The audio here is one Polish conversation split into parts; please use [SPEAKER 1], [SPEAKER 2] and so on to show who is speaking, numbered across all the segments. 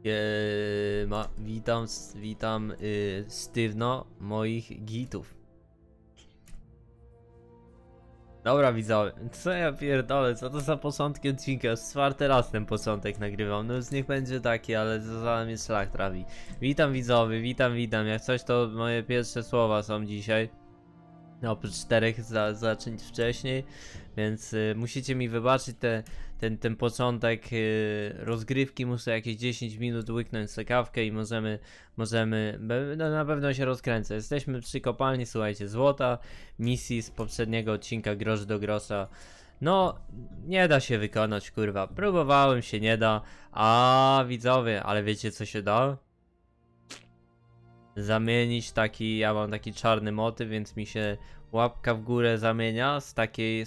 [SPEAKER 1] Witam sztywno moich gitów. Dobra widzowie, co ja pierdolę, co to za początki odcinka? Już czwarty raz ten początek nagrywam, no już niech będzie taki, ale za mnie szlak trafi. Witam widzowie, witam, jak coś to moje pierwsze słowa są dzisiaj. Oprócz czterech zacząć wcześniej, więc musicie mi wybaczyć ten początek rozgrywki. Muszę jakieś 10 minut łyknąć sekawkę i możemy no na pewno się rozkręcę. Jesteśmy przy kopalni, słuchajcie, złota, misji z poprzedniego odcinka grosz do grosza. No, nie da się wykonać, kurwa, próbowałem, się nie da, a widzowie, ale wiecie co się da? Zamienić taki, ja mam taki czarny motyw, więc mi się łapka w górę zamienia z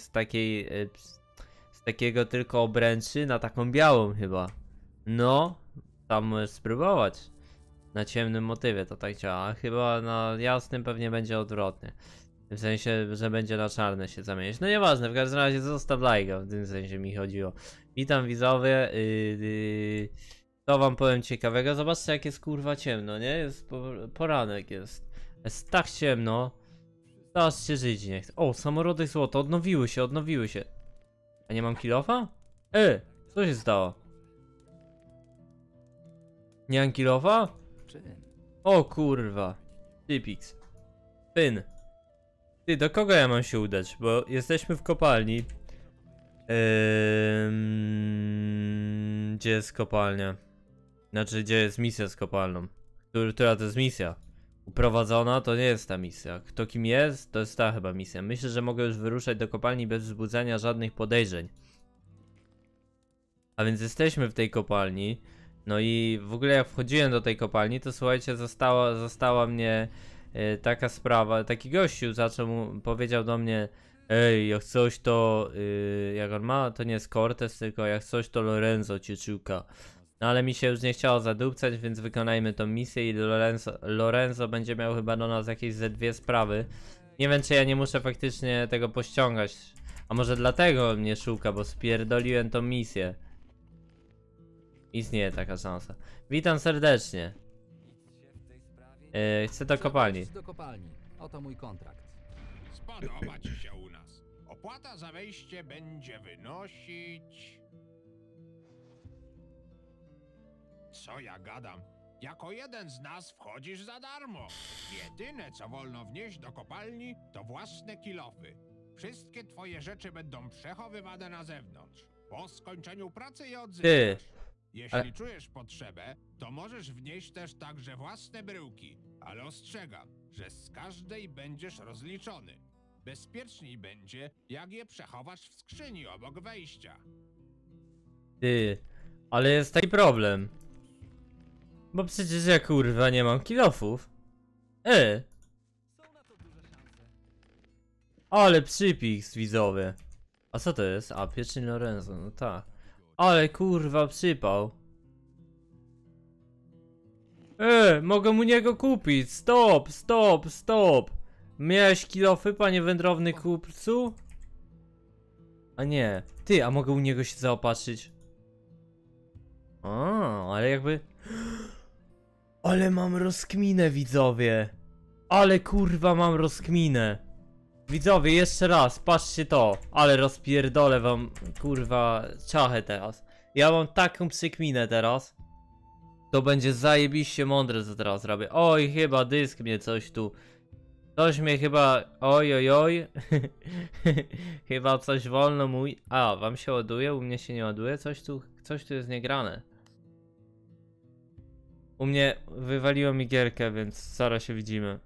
[SPEAKER 1] takiego tylko obręczy na taką białą chyba. No, tam możesz spróbować. Na ciemnym motywie to tak działa, a chyba na jasnym pewnie będzie odwrotnie. W sensie, że będzie na czarne się zamienić. No nieważne, w każdym razie zostaw lajka, w tym sensie mi chodziło. Witam widzowie, to wam powiem ciekawego, zobaczcie jak jest kurwa ciemno, nie? Jest poranek jest. Jest tak ciemno. Teraz się żyć nie chce. O, samorody złoto, odnowiły się. A nie mam kilofa? Co się stało? Nie mam kilofa? O kurwa. Typix. Pyn. Ty, do kogo ja mam się udać? Bo jesteśmy w kopalni. Gdzie jest kopalnia? Znaczy, gdzie jest misja z kopalną? Która to jest misja? Uprowadzona to nie jest ta misja. Kto kim jest, to jest ta chyba misja. Myślę, że mogę już wyruszać do kopalni bez wzbudzania żadnych podejrzeń. A więc jesteśmy w tej kopalni. No i w ogóle jak wchodziłem do tej kopalni, to słuchajcie, została mnie taka sprawa. Taki gościu powiedział do mnie: ej, jak coś to, jak on ma, to nie jest Cortez, tylko jak coś to Lorenzo cię szuka. No ale mi się już nie chciało zadupcać, więc wykonajmy tą misję i Lorenzo będzie miał chyba do nas jakieś ze dwie sprawy. Nie wiem, czy ja nie muszę faktycznie tego pościągać. A może dlatego mnie szuka, bo spierdoliłem tą misję. Istnieje taka szansa. Witam serdecznie. Chcę do kopalni.
[SPEAKER 2] Oto mój kontrakt.
[SPEAKER 3] Spodoba ci się u nas. Opłata za wejście będzie wynosić... Co ja gadam? Jako jeden z nas wchodzisz za darmo. Jedyne, co wolno wnieść do kopalni, to własne kilofy. Wszystkie twoje rzeczy będą przechowywane na zewnątrz. Po skończeniu pracy je odzyskasz. Jeśli czujesz potrzebę, to możesz wnieść też także własne bryłki. Ale ostrzegam, że z każdej będziesz rozliczony. Bezpieczniej będzie, jak je przechowasz w skrzyni obok wejścia.
[SPEAKER 1] Ty, ale jest taki problem. Bo przecież ja kurwa nie mam kilofów. Ale przypix widzowie. A co to jest? A, pieczeń Lorenzo, no tak. Ale kurwa przypał. Mogę mu niego kupić. Stop. Miałeś kilofy, panie wędrowny kupcu? A nie. Ty, a mogę u niego się zaopatrzyć? Ale jakby... Ale mam rozkminę, widzowie. Ale kurwa mam rozkminę. Widzowie, jeszcze raz, patrzcie to. Ale rozpierdolę wam, kurwa, czachę teraz. Ja mam taką przykminę teraz. To będzie zajebiście mądre, co teraz robię. Oj, chyba dysk mnie coś tu... Coś mnie chyba... Oj. Chyba coś wolno mój... A, wam się ładuje? U mnie się nie ładuje? Coś tu jest niegrane. U mnie wywaliło mi gierkę, więc zaraz się widzimy.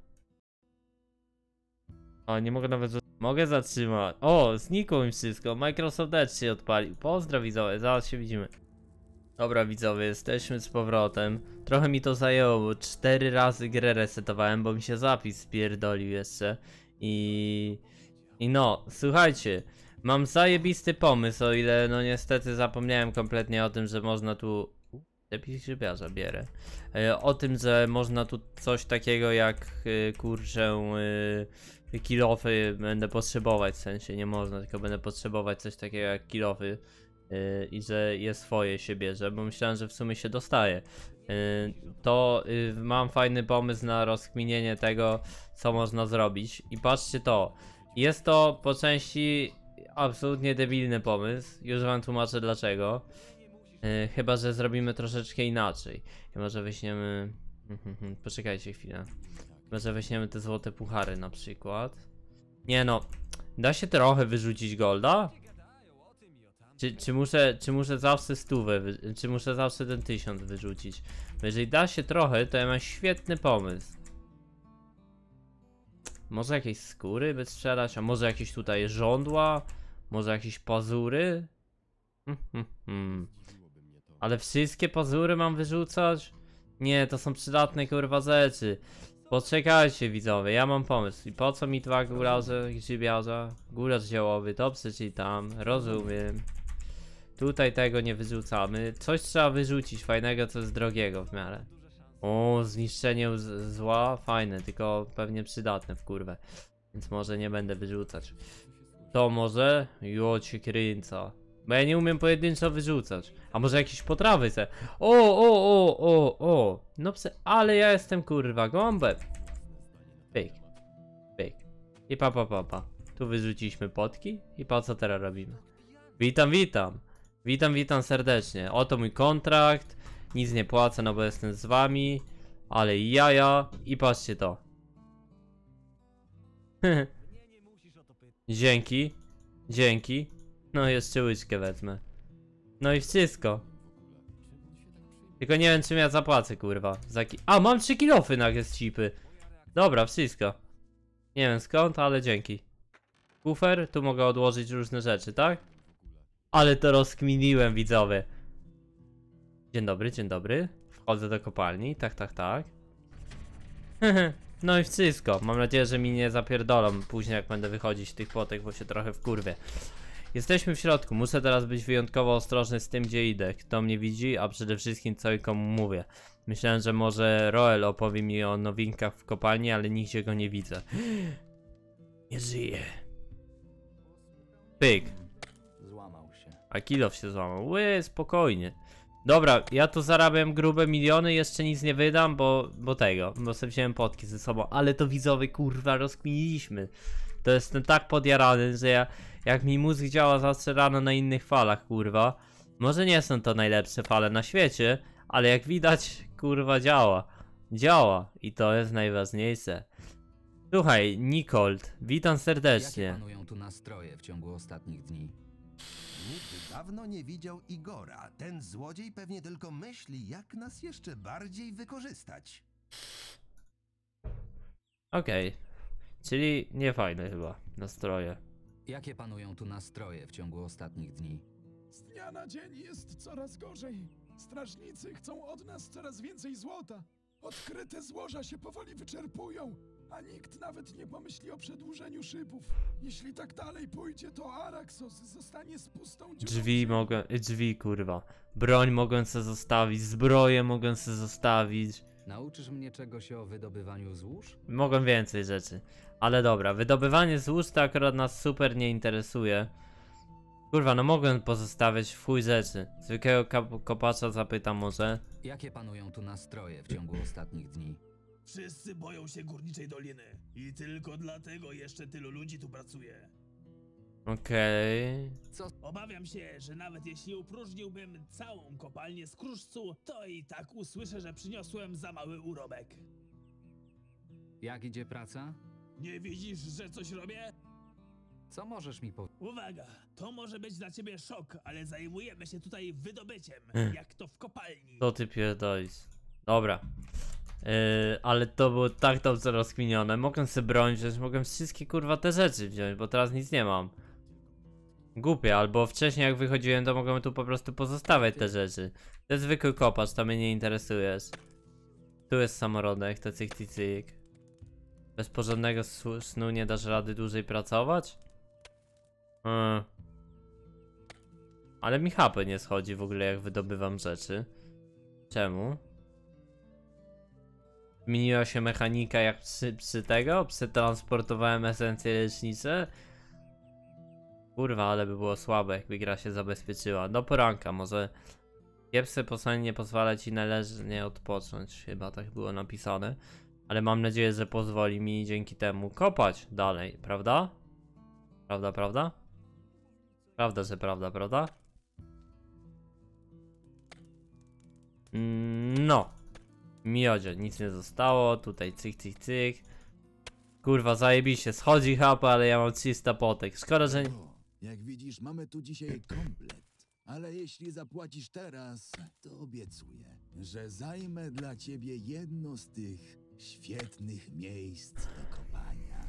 [SPEAKER 1] O, nie mogę nawet... Mogę zatrzymać. O, znikło mi wszystko. Microsoft Edge się odpalił. Pozdro widzowie, zaraz się widzimy. Dobra widzowie, jesteśmy z powrotem. Trochę mi to zajęło, bo 4 razy grę resetowałem, bo mi się zapis spierdolił jeszcze. I no, słuchajcie. Mam zajebisty pomysł, o ile no niestety zapomniałem kompletnie o tym, że można tu... Epik grzybiarza bierę. O tym, że można tu coś takiego jak kurczę kilofy będę potrzebować, w sensie nie można, tylko będę potrzebować coś takiego jak kilofy. i że je swoje się bierze, bo myślałem, że w sumie się dostaje. To mam fajny pomysł na rozkminienie tego, co można zrobić. I patrzcie to. Jest to po części absolutnie debilny pomysł. Już wam tłumaczę dlaczego. Chyba że zrobimy troszeczkę inaczej. Chyba że weźmiemy... Poczekajcie chwilę. Chyba że weźmiemy te złote puchary na przykład. Nie no. Da się trochę wyrzucić golda? Czy muszę zawsze stówę, czy muszę zawsze ten 1000 wyrzucić? Bo jeżeli da się trochę, to ja mam świetny pomysł. Może jakieś skóry by sprzedać, a może jakieś tutaj żądła? Może jakieś pazury? Ale wszystkie pazury mam wyrzucać? Nie, to są przydatne kurwa rzeczy. Poczekajcie widzowie, ja mam pomysł. I po co mi 2 górarze, grzybiarza? Góracz ziołowy, to przeczytam, rozumiem. Tutaj tego nie wyrzucamy. Coś trzeba wyrzucić fajnego, co jest drogiego w miarę. O, zniszczenie zła, fajne, tylko pewnie przydatne w kurwę. Więc może nie będę wyrzucać. To może? Jo cię kręca. Bo ja nie umiem pojedynczo wyrzucać. A może jakieś potrawy se? O. No ale ja jestem kurwa gąbem. Pyk. Pyk. I pa. Tu wyrzuciliśmy potki. I po co teraz robimy? Witam. Witam serdecznie. Oto mój kontrakt. Nic nie płacę, no bo jestem z wami. Ale jaja. I patrzcie to. Dzięki. No jeszcze łyczkę wezmę. No i wszystko. Tylko nie wiem czym ja zapłacę kurwa. A mam 3 kilofy nagle z chipy. Dobra, wszystko. Nie wiem skąd, ale dzięki. Kufer, tu mogę odłożyć różne rzeczy, tak? Ale to rozkminiłem widzowie. Dzień dobry. Wchodzę do kopalni, tak. No i wszystko. Mam nadzieję, że mi nie zapierdolą później jak będę wychodzić z tych potek, bo się trochę wkurwię. Jesteśmy w środku, muszę teraz być wyjątkowo ostrożny z tym gdzie idę, kto mnie widzi, a przede wszystkim co i komu mówię. Myślałem, że może Roel opowie mi o nowinkach w kopalni, ale nigdzie go nie widzę. Nie żyje. Pyk.
[SPEAKER 2] Złamał się.
[SPEAKER 1] A kilof się złamał. Spokojnie. Dobra, ja tu zarabiam grube miliony, jeszcze nic nie wydam, bo sobie wziąłem potki ze sobą, ale to widzowie kurwa rozkminiliśmy. To jestem tak podjarany, że jak mi mózg działa zawsze rano na innych falach kurwa. Może nie są to najlepsze fale na świecie, ale jak widać kurwa działa i to jest najważniejsze. Słuchaj, Nikold, witam serdecznie.
[SPEAKER 2] Jakie panują tu nastroje w ciągu ostatnich dni?
[SPEAKER 4] Nikt dawno nie widział Igora. Ten złodziej pewnie tylko myśli, jak nas jeszcze bardziej wykorzystać.
[SPEAKER 1] Okej. Czyli niefajne chyba nastroje.
[SPEAKER 2] Jakie panują tu nastroje w ciągu ostatnich dni?
[SPEAKER 5] Z dnia na dzień jest coraz gorzej. Strażnicy chcą od nas coraz więcej złota. Odkryte złoża się powoli wyczerpują, a nikt nawet nie pomyśli o przedłużeniu szybów. Jeśli tak dalej pójdzie, to Araxos zostanie z pustą dziurą.
[SPEAKER 1] Drzwi kurwa. Broń mogę se zostawić, zbroję mogę se zostawić.
[SPEAKER 2] Nauczysz mnie czegoś o wydobywaniu złóż?
[SPEAKER 1] Mogę więcej rzeczy. Ale dobra, wydobywanie złóż to akurat nas super nie interesuje. Kurwa, no mogę pozostawiać w chuj rzeczy. Zwykłego kopacza zapytam może.
[SPEAKER 2] Jakie panują tu nastroje w ciągu ostatnich dni?
[SPEAKER 6] Wszyscy boją się Górniczej Doliny i tylko dlatego jeszcze tylu ludzi tu pracuje.
[SPEAKER 1] Okej.
[SPEAKER 6] Obawiam się, że nawet jeśli upróżniłbym całą kopalnię z kruszcu, to i tak usłyszę, że przyniosłem za mały urobek.
[SPEAKER 2] Jak idzie praca?
[SPEAKER 6] Nie widzisz, że coś robię?
[SPEAKER 2] Co możesz mi powiedzieć?
[SPEAKER 6] Uwaga, to może być dla ciebie szok, ale zajmujemy się tutaj wydobyciem, jak to w kopalni.
[SPEAKER 1] To ty pierdolisz. Dobra. Ale to było tak dobrze rozkminione. Mogę sobie broń wziąć, mogę wszystkie kurwa te rzeczy wziąć, bo teraz nic nie mam. Głupie, albo wcześniej jak wychodziłem, to mogłem tu po prostu pozostawiać te rzeczy. To jest zwykły kopacz, to mnie nie interesujesz. Tu jest samorodek, to cyk. Bez porządnego snu nie dasz rady dłużej pracować? Ale mi HP nie schodzi w ogóle jak wydobywam rzeczy. Czemu? Zmieniła się mechanika jak przy tego? Przetransportowałem esencje lecznicze? Kurwa, ale by było słabe, jakby gra się zabezpieczyła. Do poranka, może kiepskie posłanie nie pozwala ci należnie odpocząć. Chyba tak było napisane. Ale mam nadzieję, że pozwoli mi dzięki temu kopać dalej, prawda? Prawda, prawda? Prawda, że prawda, prawda? No. Miodzie, nic nie zostało. Tutaj cyk, cyk, cyk. Kurwa, zajebiście. Schodzi chapa, ale ja mam 300 potek. Szkoda, że...
[SPEAKER 7] O, jak widzisz, mamy tu dzisiaj komplet. Ale jeśli zapłacisz teraz, to obiecuję, że zajmę dla ciebie jedno z tych świetnych miejsc do kopania.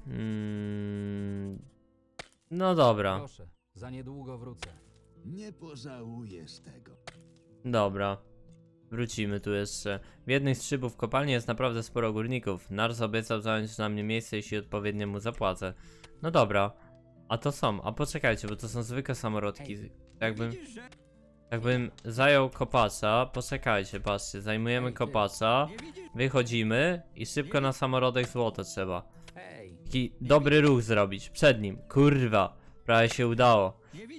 [SPEAKER 1] No dobra.
[SPEAKER 2] Proszę, za niedługo wrócę.
[SPEAKER 7] Nie pożałujesz tego.
[SPEAKER 1] Dobra. Wrócimy tu jeszcze. W jednej z szybów kopalni jest naprawdę sporo górników. Nars obiecał zająć na mnie miejsce, jeśli odpowiednio mu zapłacę. No dobra. A to są. A poczekajcie, bo to są zwykłe samorodki. Jakbym zajął kopacza. Poczekajcie, patrzcie. Zajmujemy kopacza. Wychodzimy i szybko na samorodek złoto trzeba.
[SPEAKER 2] Hej,
[SPEAKER 1] Taki dobry ruch zrobić. Przed nim. Kurwa. Prawie się udało.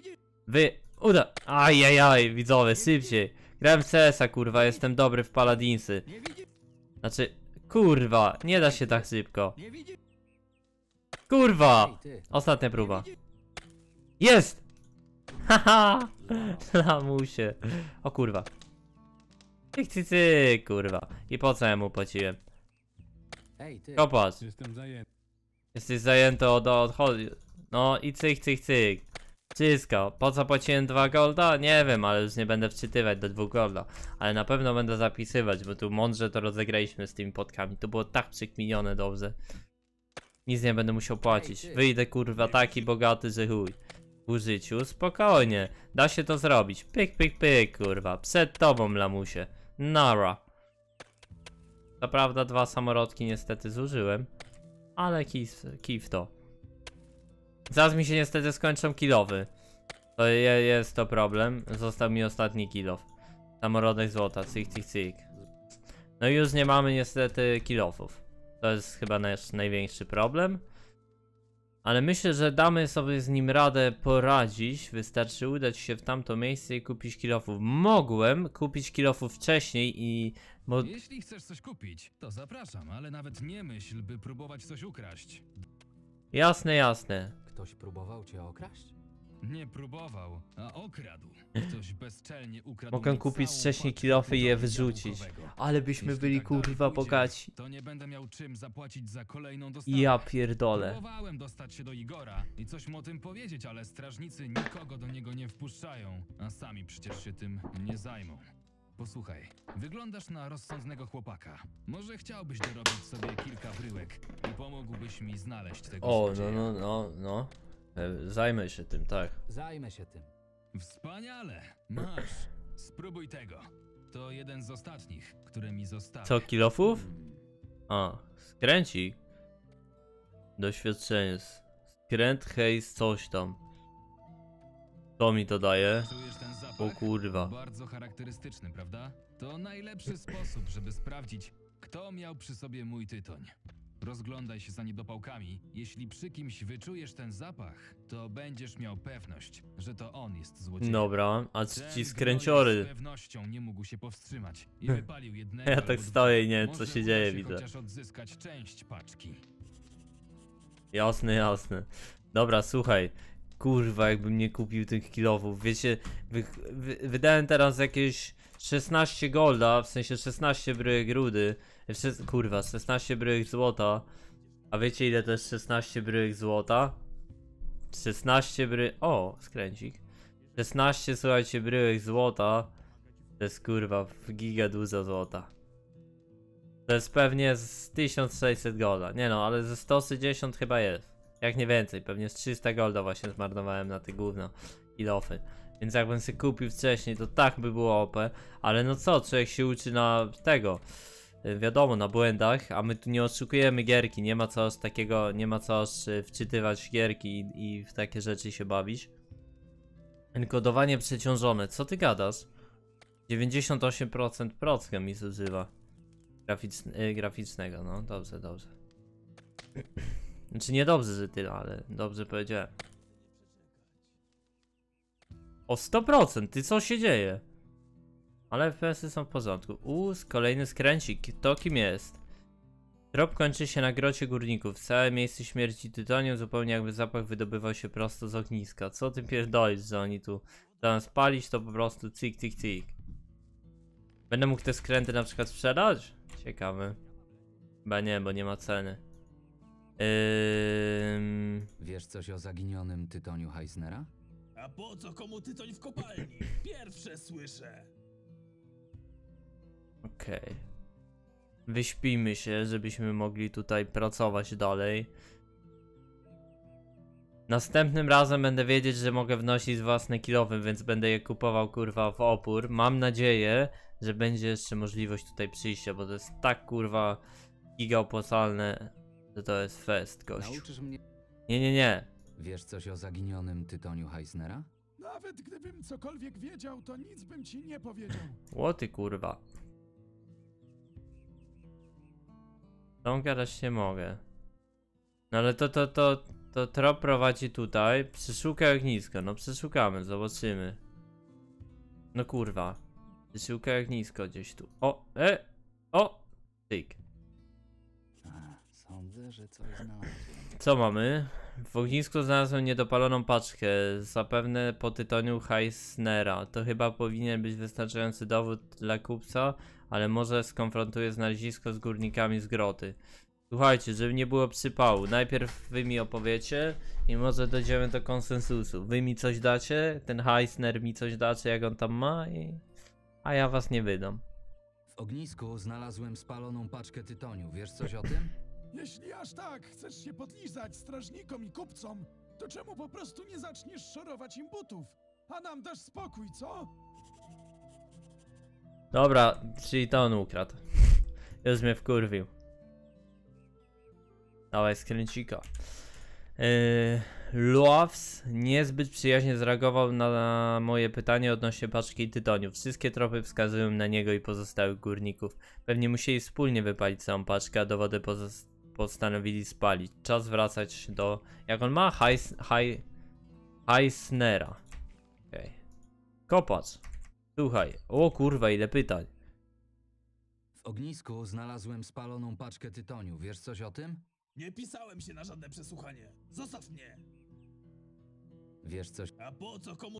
[SPEAKER 1] Ajajaj, widzowie, szybciej. Grałem w CS-a, kurwa, jestem dobry w Paladinsy. Znaczy, kurwa, nie da się tak szybko. Kurwa!
[SPEAKER 2] hej ty.
[SPEAKER 1] Ostatnia próba. Jest! Haha! Lamusie. O kurwa. Cyk, cyk, cyk, kurwa. I po co ja mu płaciłem?
[SPEAKER 2] Hej ty.
[SPEAKER 1] Kopacz.
[SPEAKER 5] Jestem zajęty.
[SPEAKER 1] Jesteś zajęty od odchodzi. No i cyk, cyk, cyk. Wszystko. Po co płaciłem 2 golda? Nie wiem, ale już nie będę wczytywać do 2 golda. Ale na pewno będę zapisywać, bo tu mądrze to rozegraliśmy z tymi podkami. To było tak przykminione dobrze. Nic nie będę musiał płacić. Wyjdę kurwa taki bogaty, że chuj. W użyciu spokojnie. Da się to zrobić. Pyk, pyk, pyk, kurwa. Przed tobą, lamusie. Nara. Co prawda 2 samorodki niestety zużyłem. Ale kif to. Zaraz mi się niestety skończą kilowy. To jest to problem. Został mi ostatni kilof. Samorodek złota, cyk, cyk, cyk. No i już nie mamy niestety kilofów. To jest chyba nasz największy problem. Ale myślę, że damy sobie z nim radę poradzić. Wystarczy udać się w tamto miejsce i kupić kilofów. Mogłem kupić kilofów wcześniej i... Bo...
[SPEAKER 8] Jeśli chcesz coś kupić, to zapraszam, ale nawet nie myśl, by próbować coś ukraść.
[SPEAKER 1] Jasne, jasne.
[SPEAKER 2] Ktoś próbował cię okraść?
[SPEAKER 8] Nie próbował, a okradł. Ktoś bezczelnie ukradł
[SPEAKER 1] Mogę
[SPEAKER 8] mi
[SPEAKER 1] kupić
[SPEAKER 8] całą
[SPEAKER 1] wcześniej
[SPEAKER 8] paczkę
[SPEAKER 1] kilofy i je
[SPEAKER 8] budowy
[SPEAKER 1] wyrzucić.
[SPEAKER 8] jabłkowego.
[SPEAKER 1] Ale byśmy
[SPEAKER 8] Jeśli
[SPEAKER 1] byli
[SPEAKER 8] tak dalej
[SPEAKER 1] kurwa
[SPEAKER 8] pójdzie,
[SPEAKER 1] bogaci.
[SPEAKER 8] to nie będę miał czym zapłacić za kolejną dostawę.
[SPEAKER 1] Ja pierdolę.
[SPEAKER 8] Próbowałem dostać się do Igora i coś mu o tym powiedzieć, ale strażnicy nikogo do niego nie wpuszczają, a sami przecież się tym nie zajmą. Posłuchaj, wyglądasz na rozsądnego chłopaka. Może chciałbyś dorobić sobie kilka bryłek i pomógłbyś mi znaleźć tego
[SPEAKER 1] O,
[SPEAKER 8] złodzieja.
[SPEAKER 1] no. Zajmę się tym, tak.
[SPEAKER 2] Zajmę się tym.
[SPEAKER 8] Wspaniale! Masz! Spróbuj tego. To jeden z ostatnich, które mi zostały.
[SPEAKER 1] Co, kilofów? A, skręcik. Doświadczenie. Skręt, hejs, coś tam. Co mi to daje?
[SPEAKER 8] Czujesz ten zapach?
[SPEAKER 1] O kurwa.
[SPEAKER 8] Bardzo charakterystyczny, prawda? To najlepszy sposób, żeby sprawdzić, kto miał przy sobie mój tytoń. Rozglądaj się za niedopałkami. Jeśli przy kimś wyczujesz ten zapach, to będziesz miał pewność, że to on jest złodziejem.
[SPEAKER 1] Dobra, a
[SPEAKER 8] Ten
[SPEAKER 1] ci
[SPEAKER 8] gnojek
[SPEAKER 1] skręciory.
[SPEAKER 8] z pewnością nie mógł się powstrzymać i wypalił jednego
[SPEAKER 1] Ja
[SPEAKER 8] albo
[SPEAKER 1] tak
[SPEAKER 8] dwóch.
[SPEAKER 1] stoję i nie wiem, co
[SPEAKER 8] Może
[SPEAKER 1] się
[SPEAKER 8] uda
[SPEAKER 1] dzieje,
[SPEAKER 8] się
[SPEAKER 1] widzę.
[SPEAKER 8] chociaż odzyskać część paczki.
[SPEAKER 1] Jasne, jasne. Dobra, słuchaj. Kurwa, jakbym nie kupił tych kilofów. Wiecie, wydałem teraz jakieś 16 golda, w sensie 16 bryłek rudy. Kurwa, 16 bryłek złota. A wiecie ile to jest 16 bryłek złota? 16 bryłek... O, skręcik. 16, słuchajcie, bryłek złota. To jest kurwa giga dużo złota. To jest pewnie z 1600 golda. Nie no, ale ze 160 chyba jest. Jak nie więcej, pewnie z 300 golda właśnie zmarnowałem na te gówno kilofy. Więc jakbym sobie kupił wcześniej, to tak by było OP. Ale no co, człowiek się uczy na tego... Wiadomo, na błędach, a my tu nie oszukujemy gierki, nie ma co aż takiego, nie ma co aż wczytywać gierki i w takie rzeczy się bawić. Enkodowanie przeciążone, co ty gadasz? 98% procka mi zużywa graficznego, no dobrze, dobrze. Znaczy nie dobrze, że tyle, ale dobrze powiedziałem. O 100%, ty co się dzieje? Ale FPS-y są w porządku. Kolejny skręcik. To kim jest? Trop kończy się na grocie górników. Całe miejsce śmierci tytonium, zupełnie jakby zapach wydobywał się prosto z ogniska. Co ty pierdolisz, że oni tu zamiast palić, to po prostu cik, cik, cik. Będę mógł te skręty na przykład sprzedać? Ciekawe. Chyba nie, bo nie ma ceny.
[SPEAKER 2] Wiesz coś o zaginionym tytoniu Heisnera?
[SPEAKER 6] A po co komu tytoń w kopalni? Pierwsze słyszę.
[SPEAKER 1] Okej. Wyśpijmy się, żebyśmy mogli tutaj pracować dalej. Następnym razem będę wiedzieć, że mogę wnosić własne kilowy, więc będę je kupował kurwa w opór. Mam nadzieję, że będzie jeszcze możliwość tutaj przyjścia, bo to jest tak kurwa giga opłacalne, że to jest fest, gościu.
[SPEAKER 2] Nauczysz mnie...
[SPEAKER 1] Nie.
[SPEAKER 2] Wiesz coś o zaginionym tytoniu Heisnera?
[SPEAKER 5] Nawet gdybym cokolwiek wiedział, to nic bym ci nie powiedział.
[SPEAKER 1] Łoty kurwa. Tą gadać nie mogę. No ale to trop prowadzi tutaj. Przeszukaj ognisko. No przeszukamy, zobaczymy. No kurwa. Przeszukaj ognisko gdzieś tu. O! Tyk.
[SPEAKER 2] Sądzę, że coś znalazłem.
[SPEAKER 1] Co mamy? W ognisku znalazłem niedopaloną paczkę. Zapewne po tytoniu Heisnera. To chyba powinien być wystarczający dowód dla kupca, ale może skonfrontuję znalezisko z górnikami z groty. Słuchajcie, żeby nie było przypału. Najpierw wy mi opowiecie i może dojdziemy do konsensusu. Wy mi coś dacie, ten Heisner mi coś dacie, jak on tam ma, a ja was nie wydam.
[SPEAKER 2] W ognisku znalazłem spaloną paczkę tytoniu. Wiesz coś o tym?
[SPEAKER 5] Jeśli aż tak chcesz się podlizać strażnikom i kupcom, to czemu po prostu nie zaczniesz szorować im butów? A nam dasz spokój, co?
[SPEAKER 1] Dobra, czyli to on ukradł. Już mnie wkurwił. Dawaj skręcika. Loaves niezbyt przyjaźnie zareagował na moje pytanie odnośnie paczki tytoniu. Wszystkie tropy wskazują na niego i pozostałych górników. Pewnie musieli wspólnie wypalić całą paczkę, a dowody postanowili spalić. Czas wracać do... Jak on ma? Heisnera. Okej. Kopacz. Słuchaj. O kurwa, ile pytań.
[SPEAKER 2] W ognisku znalazłem spaloną paczkę tytoniu. Wiesz coś o tym?
[SPEAKER 6] Nie pisałem się na żadne przesłuchanie. Zostaw mnie.
[SPEAKER 2] Wiesz coś...
[SPEAKER 6] A po co komu...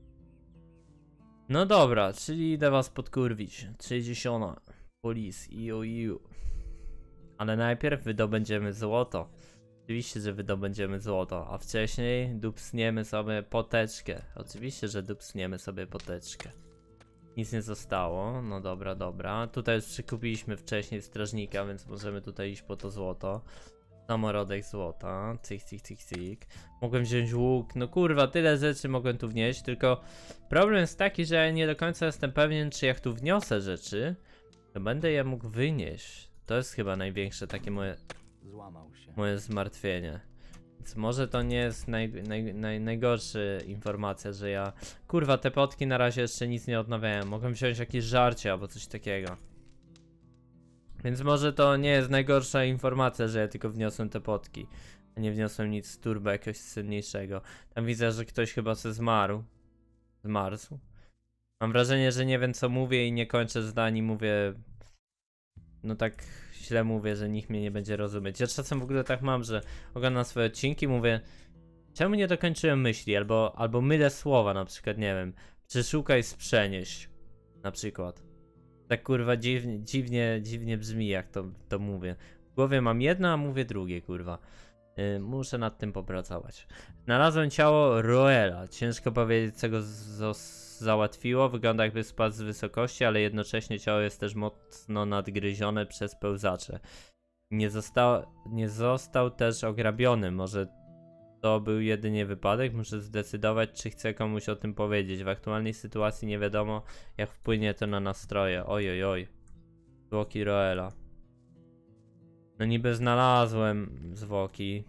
[SPEAKER 1] No dobra, czyli idę was podkurwić. 30. Polis, iu. Ale najpierw wydobędziemy złoto. Oczywiście, że wydobędziemy złoto, a wcześniej dupsniemy sobie poteczkę. Oczywiście, że dupsniemy sobie poteczkę. Nic nie zostało, no dobra. Tutaj już przykupiliśmy wcześniej strażnika, więc możemy tutaj iść po to złoto. Samorodek złota, cyk. Mogłem wziąć łuk, no kurwa, tyle rzeczy mogłem tu wnieść, tylko problem jest taki, że ja nie do końca jestem pewien, czy jak tu wniosę rzeczy, to będę je mógł wynieść. To jest chyba największe takie
[SPEAKER 2] Złamał się.
[SPEAKER 1] moje zmartwienie. Więc może to nie jest najgorsza informacja, że ja... Kurwa, te potki na razie jeszcze nic nie odnawiałem. Mogłem wziąć jakieś żarcie albo coś takiego. Więc może to nie jest najgorsza informacja, że ja tylko wniosłem te potki. A nie wniosłem nic z turbo jakiegoś cenniejszego. Tam widzę, że ktoś chyba se zmarł. Zmarzł. Mam wrażenie, że nie wiem co mówię i nie kończę zdań i mówię... No tak źle mówię, że nikt mnie nie będzie rozumieć. Ja czasem w ogóle tak mam, że oglądam swoje odcinki, mówię, czemu nie dokończyłem myśli, albo mylę słowa, na przykład, nie wiem, przeszukaj, przenieść, na przykład. Tak kurwa dziwnie brzmi, jak to mówię. W głowie mam jedno, a mówię drugie, kurwa. Muszę nad tym popracować. Znalazłem ciało Roela. Ciężko powiedzieć, co go załatwiło. Wygląda, jakby spadł z wysokości, ale jednocześnie ciało jest też mocno nadgryzione przez pełzacze. Nie został też ograbiony. Może to był jedynie wypadek? Muszę zdecydować, czy chcę komuś o tym powiedzieć. W aktualnej sytuacji nie wiadomo, jak wpłynie to na nastroje. Oj. Zwłoki Roela. No niby znalazłem zwłoki.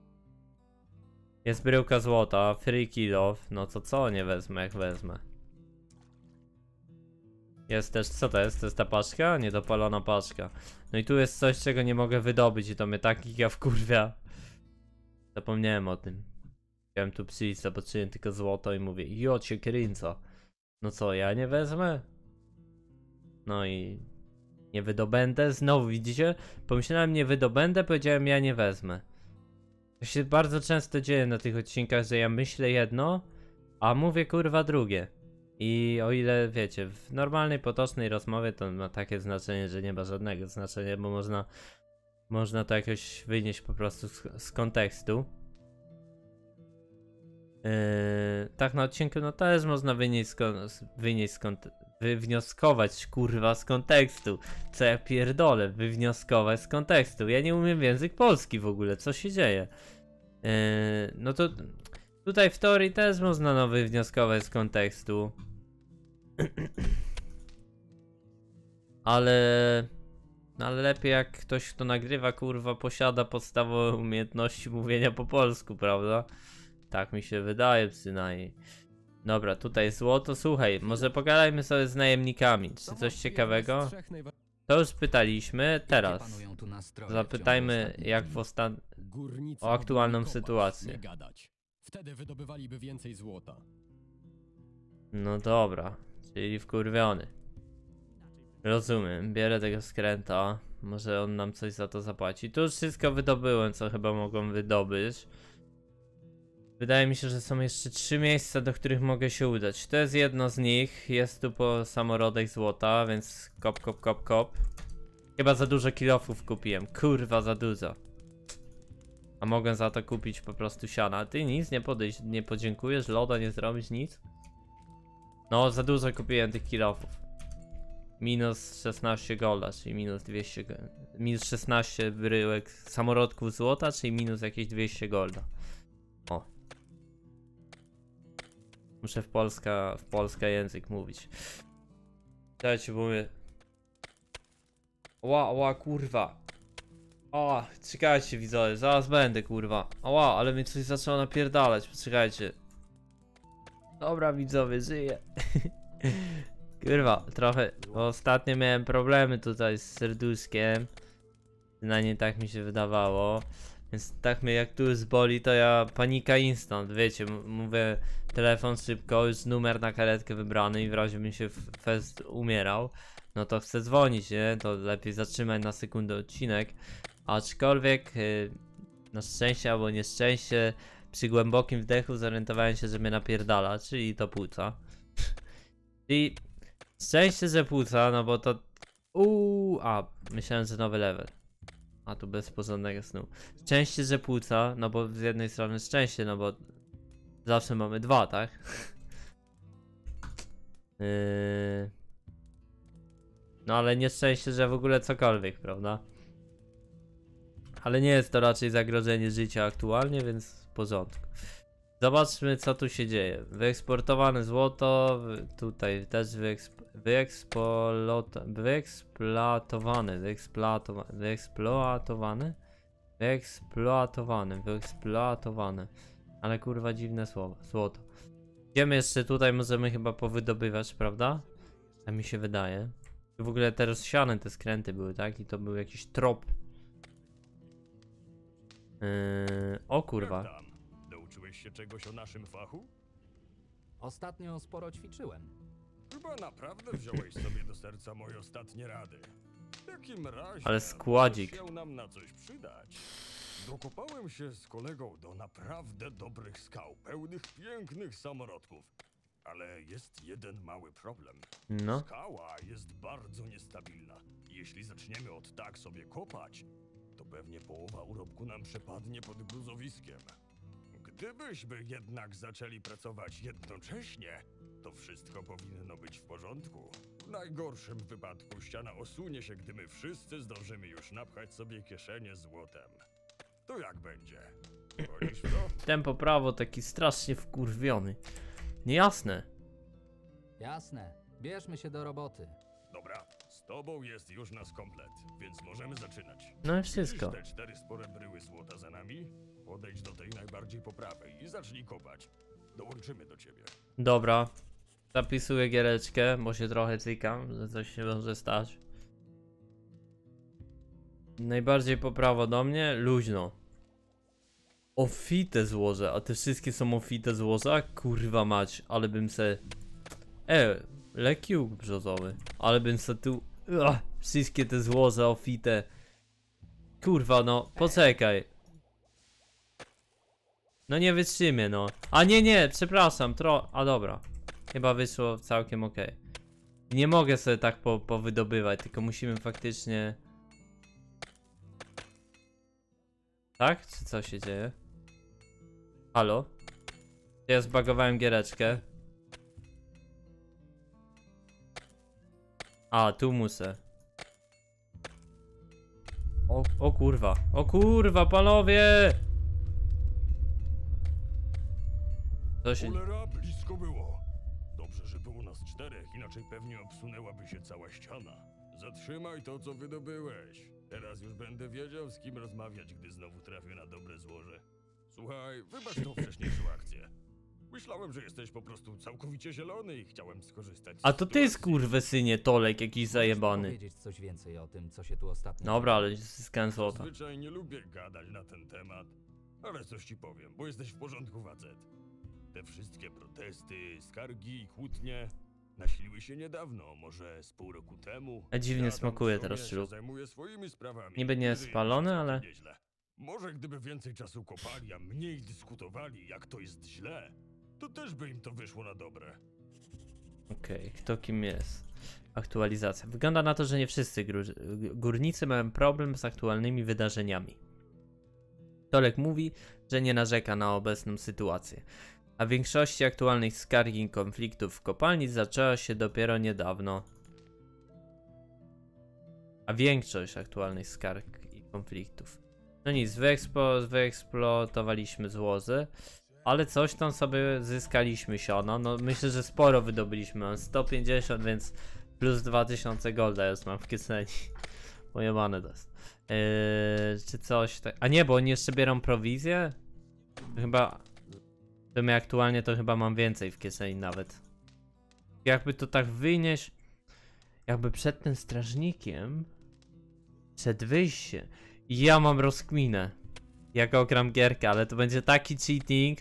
[SPEAKER 1] Jest bryłka złota, free kill. No to co nie wezmę, jak wezmę. Jest też, co to jest? To jest ta paczka? Niedopalona paczka. No i tu jest coś, czego nie mogę wydobyć i to mnie tak giga wkurwia. Zapomniałem o tym. Chciałem tu przyjść, zobaczyłem tylko złoto i mówię, jo cię kręca. No co, ja nie wezmę? No i nie wydobędę, znowu widzicie? Pomyślałem nie wydobędę, powiedziałem ja nie wezmę. To się bardzo często dzieje na tych odcinkach, że ja myślę jedno, a mówię kurwa drugie. I o ile wiecie, w normalnej, potocznej rozmowie to ma takie znaczenie, że nie ma żadnego znaczenia, bo można to jakoś wynieść po prostu z kontekstu. Tak na odcinku no też można wywnioskować kurwa z kontekstu. Co ja pierdolę, wywnioskować z kontekstu. Ja nie umiem w język polski w ogóle, co się dzieje? No to tutaj w teorii też można no wywnioskować z kontekstu. ale lepiej jak ktoś kto nagrywa kurwa posiada podstawowe umiejętności mówienia po polsku, prawda? Tak mi się wydaje przynajmniej. Dobra, tutaj złoto. Słuchaj, może pogadajmy sobie z najemnikami. Czy coś ciekawego? To już pytaliśmy. Teraz zapytajmy jak o aktualną sytuację.
[SPEAKER 9] Wtedy wydobywaliby więcej złota.
[SPEAKER 1] No dobra, czyli wkurwiony. Rozumiem, bierę tego skręta. Może on nam coś za to zapłaci. Tu już wszystko wydobyłem, co chyba mogą wydobyć. Wydaje mi się, że są jeszcze 3 miejsca, do których mogę się udać. To jest jedno z nich. Jest tu po samorodek złota, więc kop. Chyba za dużo kilofów kupiłem. Kurwa, za dużo. A mogę za to kupić po prostu siana. Ty nic nie podejść, nie podziękujesz, loda nie zrobić, nic? No, za dużo kupiłem tych kilofów. Minus 16 golda, czyli minus 200 minus 16 bryłek samorodków złota, czyli minus jakieś 200 golda. O. Muszę w polska język mówić. Dajcie, bo mnie... Ła, kurwa. O, czekajcie widzowie, zaraz będę kurwa. Ała, ale mi coś zaczęło napierdalać, poczekajcie. Dobra widzowie, żyję. Kurwa, trochę, bo ostatnio miałem problemy tutaj z serduszkiem. Przynajmniej tak mi się wydawało. Więc tak mnie jak tu już boli, to ja panika instant, wiecie, mówię telefon szybko, już numer na karetkę wybrany i w razie bym się fest umierał, no to chcę dzwonić, nie? To lepiej zatrzymać na sekundę odcinek. Aczkolwiek na szczęście albo nieszczęście przy głębokim wdechu zorientowałem się, że mnie napierdala, czyli to płuca. Czyli szczęście, że płuca, no bo to... myślałem, że nowy level. A tu bez porządnego snu. Szczęście, że płuca, no bo z jednej strony szczęście, no bo zawsze mamy 2, tak? No ale nieszczęście, że w ogóle cokolwiek, prawda? Ale nie jest to raczej zagrożenie życia aktualnie, więc w porządku. Zobaczmy co tu się dzieje. Wyeksportowane złoto, tutaj też wyeksploatowane. Ale kurwa dziwne słowo, złoto. Idziemy jeszcze tutaj, możemy chyba powydobywać, prawda? Tak mi się wydaje. W ogóle te rozsiane te skręty były, tak? I to był jakiś trop. O kurwa.
[SPEAKER 9] Nauczyłeś się czegoś o naszym fachu?
[SPEAKER 2] Ostatnio sporo ćwiczyłem.
[SPEAKER 9] Chyba naprawdę wziąłeś sobie do serca moje ostatnie rady. W takim razie
[SPEAKER 1] Ale składzik.
[SPEAKER 9] możesz się nam na coś przydać. Dokopałem się z kolegą do naprawdę dobrych skał, pełnych pięknych samorodków. Ale jest jeden mały problem.
[SPEAKER 1] No.
[SPEAKER 9] Skała jest bardzo niestabilna. Jeśli zaczniemy od tak sobie kopać, to pewnie połowa urobku nam przepadnie pod gruzowiskiem. Gdybyśmy jednak zaczęli pracować jednocześnie, to wszystko powinno być w porządku. W najgorszym wypadku ściana osunie się, gdy my wszyscy zdążymy już napchać sobie kieszenie złotem. To jak będzie? Wchodzisz w to?
[SPEAKER 1] Tempo prawo taki strasznie wkurwiony. Niejasne.
[SPEAKER 2] Jasne, bierzmy się do roboty.
[SPEAKER 9] Dobra, z tobą jest już nas komplet, więc możemy zaczynać.
[SPEAKER 1] No i wszystko.
[SPEAKER 9] Widzisz te 4 spore bryły złota za nami? Podejdź do tej najbardziej po prawej i zacznij kopać. Dołączymy do ciebie.
[SPEAKER 1] Dobra. Zapisuję giereczkę, bo się trochę cykam, że coś się może stać. Najbardziej po prawo do mnie, luźno. Ofite złoże, a te wszystkie są ofite złoża? Kurwa mać, ale bym se... leki łuk brzozowy. Ale bym se tu... wszystkie te złoża ofite. Kurwa no, poczekaj. No nie wytrzymię no. A nie, przepraszam, a dobra. Chyba wyszło całkiem okej. Nie mogę sobie tak powydobywać, tylko musimy faktycznie... Tak? Czy co się dzieje? Halo? Ja zbagowałem giereczkę. A, tu muszę. O kurwa. O kurwa, panowie! Co się...
[SPEAKER 9] Cholera, blisko było. Dobrze, że było nas 4, inaczej pewnie obsunęłaby się cała ściana. Zatrzymaj to, co wydobyłeś. Teraz już będę wiedział, z kim rozmawiać, gdy znowu trafię na dobre złoże. Słuchaj, wybacz tą wcześniejszą akcję. Myślałem, że jesteś po prostu całkowicie zielony i chciałem skorzystać z
[SPEAKER 1] A to ty
[SPEAKER 9] sytuacji.
[SPEAKER 1] skurwysynie, Tolek jakiś zajebany.
[SPEAKER 2] Powiedzieć coś więcej o tym, co się tu ostatnio...
[SPEAKER 1] Dobra, ale zyskałem złota.
[SPEAKER 9] Zazwyczaj nie lubię gadać na ten temat, ale coś ci powiem, bo jesteś w porządku facet. Te wszystkie protesty, skargi i kłótnie nasiliły się niedawno, może z pół roku temu.
[SPEAKER 1] A dziwnie
[SPEAKER 9] Ja tam
[SPEAKER 1] smakuje
[SPEAKER 9] sobie
[SPEAKER 1] teraz
[SPEAKER 9] się
[SPEAKER 1] ślub.
[SPEAKER 9] zajmuję swoimi sprawami.
[SPEAKER 1] Niby nie
[SPEAKER 9] Żyje mi
[SPEAKER 1] spalony,
[SPEAKER 9] się
[SPEAKER 1] ale...
[SPEAKER 9] całkiem nieźle. Może gdyby więcej czasu kopali, a mniej dyskutowali, jak to jest źle, to też by im to wyszło na dobre.
[SPEAKER 1] Okej, kto kim jest? Aktualizacja. Wygląda na to, że nie wszyscy górnicy mają problem z aktualnymi wydarzeniami. Tolek mówi, że nie narzeka na obecną sytuację. A większości aktualnych skarg i konfliktów w kopalni zaczęła się dopiero niedawno. A większość aktualnych skarg i konfliktów. No nic, wyeksploatowaliśmy złoże. Ale coś tam sobie zyskaliśmy siano. No myślę, że sporo wydobyliśmy. Mam 150, więc plus 2000 golda już mam w kieszeni. Pojebane to jest. Czy coś tak. A nie, bo oni jeszcze biorą prowizję? Chyba. To my aktualnie to chyba mam więcej w kieszeni nawet. Jakby to tak wynieść. Jakby przed tym strażnikiem. Przed wyjściem. Ja mam rozkminę. Jak ogram gierkę, ale to będzie taki cheating.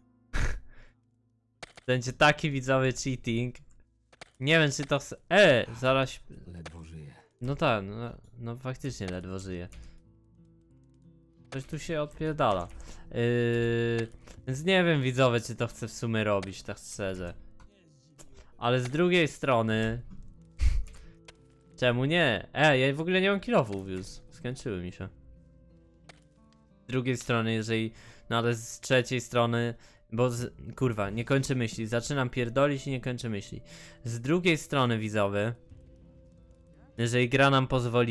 [SPEAKER 1] Będzie taki widzowy cheating. Nie wiem, czy to chce... zaraz...
[SPEAKER 2] Ledwo żyje.
[SPEAKER 1] No tak, no faktycznie ledwo żyje. Coś tu się odpierdala. Więc nie wiem, widzowie, czy to chcę w sumie robić, tak szczerze. Ale z drugiej strony... Czemu nie? Ja w ogóle nie mam kilofów już. Skończyły mi się. Z drugiej strony, jeżeli... No ale z trzeciej strony... Bo kurwa, nie kończę myśli. Zaczynam pierdolić i nie kończę myśli. Z drugiej strony, widzowie, jeżeli gra nam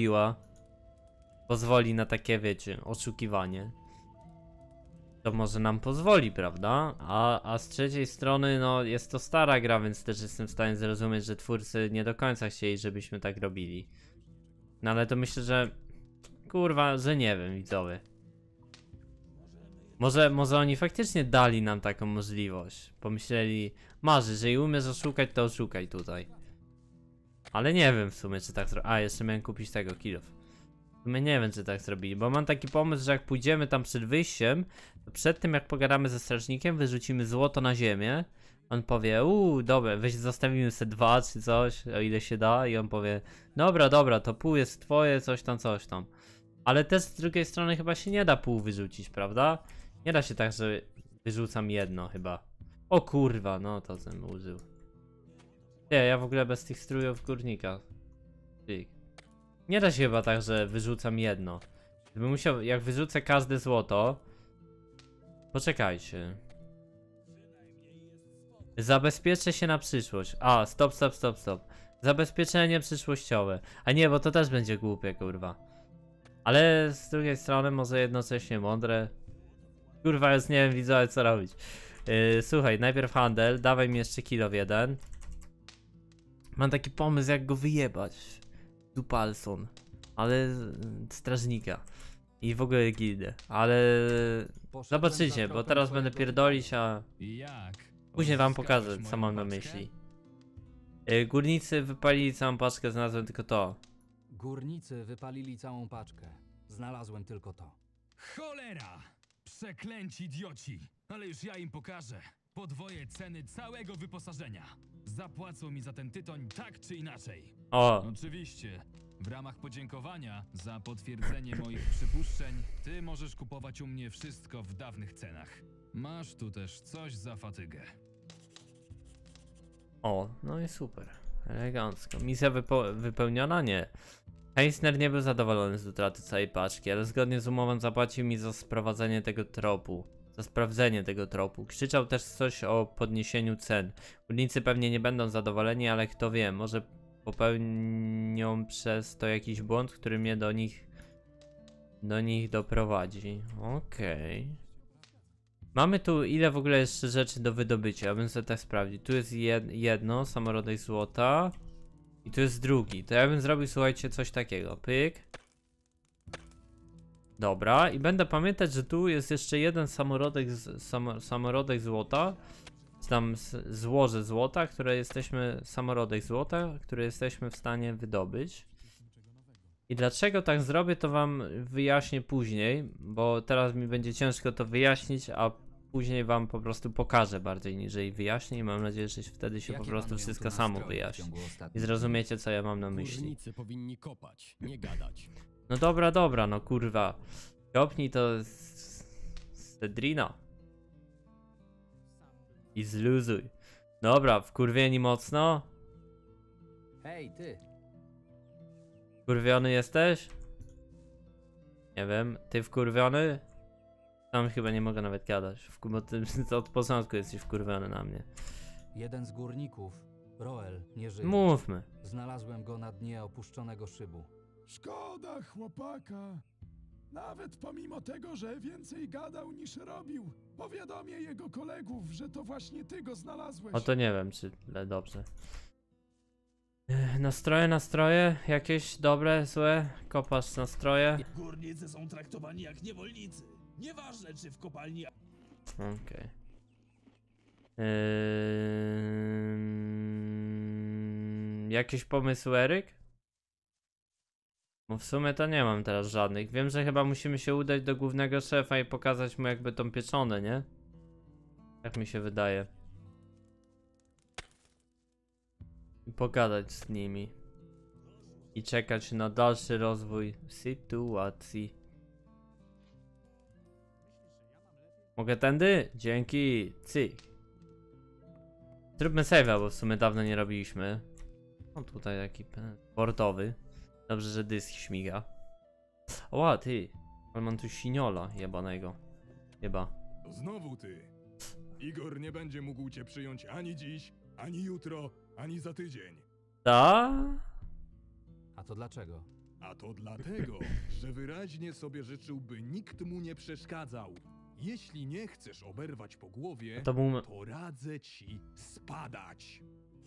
[SPEAKER 1] pozwoli na takie, wiecie, oszukiwanie, to może nam pozwoli, prawda? A z trzeciej strony, no jest to stara gra, więc też jestem w stanie zrozumieć, że twórcy nie do końca chcieli, żebyśmy tak robili. No ale to myślę, że... Kurwa, że nie wiem, widzowie. Może oni faktycznie dali nam taką możliwość. Pomyśleli, masz, jeżeli umiesz oszukać, to oszukaj tutaj. Ale nie wiem w sumie, czy tak zrobili. A, jeszcze miałem kupić tego kilof. W sumie nie wiem, czy tak zrobili, bo mam taki pomysł, że jak pójdziemy tam przed wyjściem, to przed tym jak pogadamy ze strażnikiem, wyrzucimy złoto na ziemię. On powie, dobra, weź zostawimy sobie 2 czy coś, o ile się da. I on powie, dobra, to pół jest twoje, coś tam. Ale też z drugiej strony chyba się nie da pół wyrzucić, prawda? Nie da się tak, że wyrzucam jedno chyba. O kurwa, no to bym użył. Nie, ja w ogóle bez tych strójów górnika. Nie da się chyba tak, że wyrzucam jedno. Gdybym musiał, jak wyrzucę każde złoto... Poczekajcie. Zabezpieczę się na przyszłość. A, stop. Zabezpieczenie przyszłościowe. A nie, bo to też będzie głupie, kurwa. Ale z drugiej strony może jednocześnie mądre. Kurwa, już nie wiem, widzowie, co robić. Słuchaj, najpierw handel. Dawaj mi jeszcze kilo 1. Mam taki pomysł, jak go wyjebać. Dupalson. Ale strażnika. I w ogóle gildę. Ale... Zobaczycie, bo teraz będę pierdolić, a...
[SPEAKER 8] Jak?
[SPEAKER 1] Później wam
[SPEAKER 8] Odzyskałeś
[SPEAKER 1] pokażę, co
[SPEAKER 8] moją
[SPEAKER 1] mam na
[SPEAKER 8] paczkę?
[SPEAKER 1] myśli. Górnicy wypalili całą paczkę, znalazłem tylko to.
[SPEAKER 2] Górnicy wypalili całą paczkę. Znalazłem tylko to.
[SPEAKER 8] Cholera! Przeklęci idioci! Ale już ja im pokażę. Podwoję ceny całego wyposażenia. Zapłacą mi za ten tytoń tak czy inaczej.
[SPEAKER 1] O,
[SPEAKER 8] Oczywiście, w ramach podziękowania za potwierdzenie moich przypuszczeń, ty możesz kupować u mnie wszystko w dawnych cenach. Masz tu też coś za fatygę.
[SPEAKER 1] o, no i super. Elegancko. Misja wypełniona? Nie. Heisner nie był zadowolony z utraty całej paczki, ale zgodnie z umową zapłacił mi za sprowadzenie tego tropu. Za sprawdzenie tego tropu. Krzyczał też coś o podniesieniu cen. Górnicy pewnie nie będą zadowoleni, ale kto wie, może popełnią przez to jakiś błąd, który mnie do nich doprowadzi. Okej. Mamy tu ile w ogóle jeszcze rzeczy do wydobycia, ja bym sobie tak sprawdził. Tu jest jedno, samorodek złota. I tu jest drugi. To ja bym zrobił, słuchajcie, coś takiego. Pyk. Dobra, i będę pamiętać, że tu jest jeszcze jeden samorodek złota. Tam złoże złota, samorodek złota, które jesteśmy w stanie wydobyć. I dlaczego tak zrobię, to wam wyjaśnię później, bo teraz mi będzie ciężko to wyjaśnić, a później wam po prostu pokażę bardziej niżeli wyjaśnię i mam nadzieję, że wtedy się po prostu wszystko samo wyjaśni. I zrozumiecie, co ja mam na myśli.
[SPEAKER 10] Górnicy powinni kopać, nie gadać.
[SPEAKER 1] No dobra, no kurwa. Kopnij to z Cedrina. I zluzuj. Dobra, wkurwieni mocno.
[SPEAKER 11] Hej, ty!
[SPEAKER 1] Wkurwiony jesteś? Nie wiem, ty wkurwiony? Tam chyba nie mogę nawet gadać, bo ty od początku jesteś wkurwiony na mnie.
[SPEAKER 2] Jeden z górników, Roel, nie żyje.
[SPEAKER 1] Mówmy.
[SPEAKER 2] Znalazłem go na dnie opuszczonego szybu.
[SPEAKER 5] Szkoda chłopaka. Nawet pomimo tego, że więcej gadał niż robił, powiadomię jego kolegów, że to właśnie ty go znalazłeś.
[SPEAKER 1] O to nie wiem, czy dobrze. Nastroje? Jakieś dobre, złe? Kopasz nastroje?
[SPEAKER 6] Górnicy są traktowani jak niewolnicy. Nieważne, czy w kopalni...
[SPEAKER 1] Okej. Jakieś pomysły, Eryk? Bo w sumie to nie mam teraz żadnych. Wiem, że chyba musimy się udać do głównego szefa i pokazać mu jakby tą pieczonę, nie? Tak mi się wydaje. I pogadać z nimi. I czekać na dalszy rozwój sytuacji. Mogę tędy? Dzięki. Cyk. Zróbmy save'a, bo w sumie dawno nie robiliśmy. O, tutaj taki portowy. Dobrze, że dysk śmiga. O, ty. Ale mam tu siniola jebanego. Chyba.
[SPEAKER 9] Znowu ty. Igor nie będzie mógł cię przyjąć ani dziś, ani jutro, ani za tydzień.
[SPEAKER 1] Ta?
[SPEAKER 2] A to dlaczego?
[SPEAKER 9] A to dlatego, że wyraźnie sobie życzył, by nikt mu nie przeszkadzał. Jeśli nie chcesz oberwać po głowie,
[SPEAKER 1] To był...
[SPEAKER 9] to radzę ci spadać.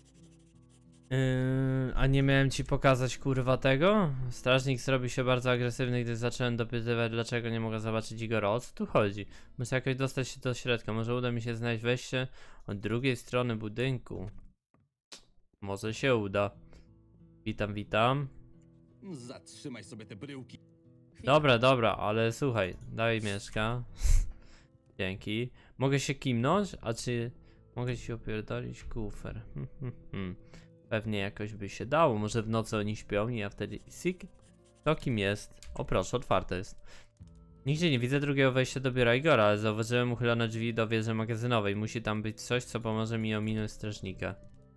[SPEAKER 1] A nie miałem ci pokazać kurwa tego? Strażnik zrobił się bardzo agresywny, gdy zacząłem dopytywać, dlaczego nie mogę zobaczyć Igora. O co tu chodzi? Muszę jakoś dostać się do środka. Może uda mi się znaleźć wejście od drugiej strony budynku. Może się uda. Witam.
[SPEAKER 10] Zatrzymaj sobie te bryłki.
[SPEAKER 1] Dobra, ale słuchaj, daj mieszka. Dzięki. Mogę się kimnąć? A czy mogę ci opierdolić kufer? Pewnie jakoś by się dało. Może w nocy oni śpią i ja wtedy... Sik? To kim jest? O proszę, otwarte jest. Nigdzie nie widzę drugiego wejścia do biura Igora, ale zauważyłem uchylone drzwi do wieży magazynowej. Musi tam być coś, co pomoże mi ominąć strażnika.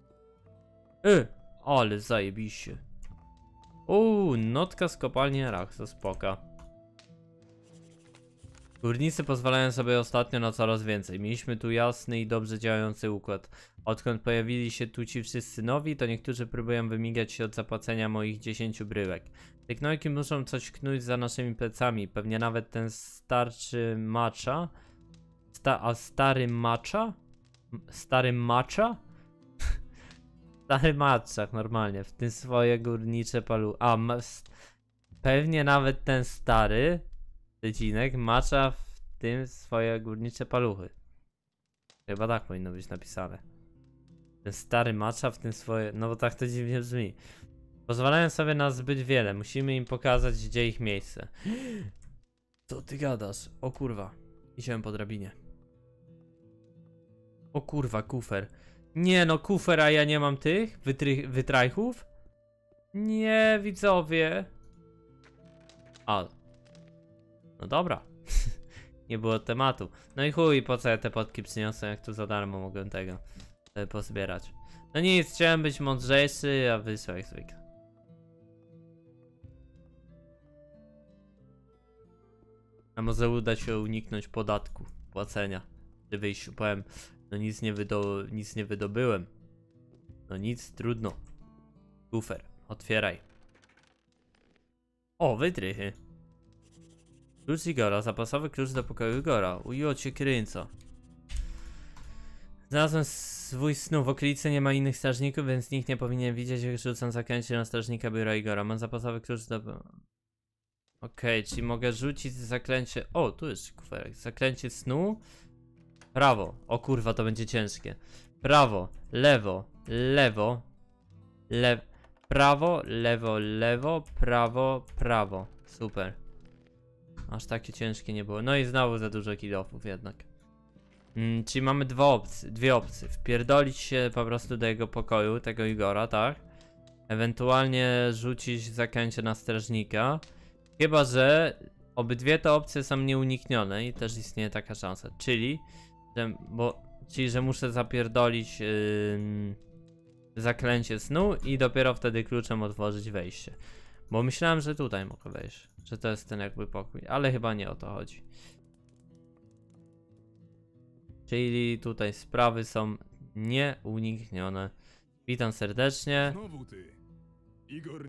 [SPEAKER 1] Ale zajebiście. Notka z kopalni Araxo, spoko. Górnicy pozwalają sobie ostatnio na coraz więcej. Mieliśmy tu jasny i dobrze działający układ. Odkąd pojawili się tu ci wszyscy nowi, to niektórzy próbują wymigać się od zapłacenia moich 10 bryłek. Te knojki muszą coś knuć za naszymi plecami. Pewnie nawet ten starczy macza. Stary macza? Stary macza? Stary maczach, normalnie. W tym swoje górnicze paluchy. Pewnie nawet ten stary wycinek macza w tym swoje górnicze paluchy. Chyba tak powinno być napisane. Ten stary macza w tym swoje... No bo tak to dziwnie brzmi. Pozwalają sobie na zbyt wiele. Musimy im pokazać, gdzie ich miejsce. Co ty gadasz? O kurwa. Idziemy po drabinie. O kurwa, kufer. Nie no, kufer, a ja nie mam tych wytrajchów? Nie, widzowie. A. No dobra. Nie było tematu. No i chuj, po co ja te potki przyniosłem, jak tu za darmo mogłem tego pozbierać. No nic, chciałem być mądrzejszy, a wyszło jak zwykle. A może uda się uniknąć podatku, płacenia przy wyjściu. Powiem, no nic nie wydobyłem. No nic, trudno. Kufer, otwieraj. O, wytrychy. Klucz Igora, zapasowy klucz do pokoju Igora. Ujo cię kręco. Znalazłem swój snu. W okolicy nie ma innych strażników, więc nikt nie powinien widzieć, jak rzucam zaklęcie na strażnika biura Igora. Mam zapasowy klucz do... Okej, czyli mogę rzucić zaklęcie... O, tu jest kuferek. Zaklęcie snu. Prawo. O kurwa, to będzie ciężkie. Prawo, lewo, lewo, prawo, lewo, lewo, prawo, prawo. Super. Aż takie ciężkie nie było. No i znowu za dużo kill-offów jednak. Czyli mamy dwie opcje. Wpierdolić się po prostu do jego pokoju, tego Igora, tak? Ewentualnie rzucić zaklęcie na strażnika. Chyba że obydwie te opcje są nieuniknione i też istnieje taka szansa. Czyli, że muszę zapierdolić zaklęcie snu i dopiero wtedy kluczem otworzyć wejście. Bo myślałem, że tutaj mogę wejść. Że to jest ten jakby pokój. Ale chyba nie o to chodzi. Czyli tutaj sprawy są nieuniknione. Witam serdecznie.
[SPEAKER 12] Znowu ty. Igor.